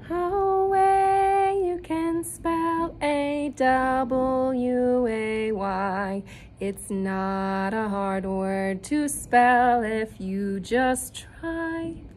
Away, you can spell A-W-A-Y. It's not a hard word to spell if you just try.